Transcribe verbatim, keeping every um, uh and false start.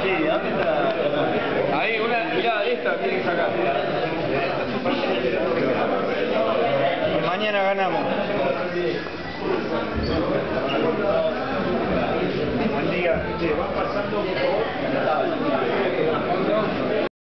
Sí, ¿dónde está? Ahí, una, mirá, esta tiene que sacar. Mañana ganamos.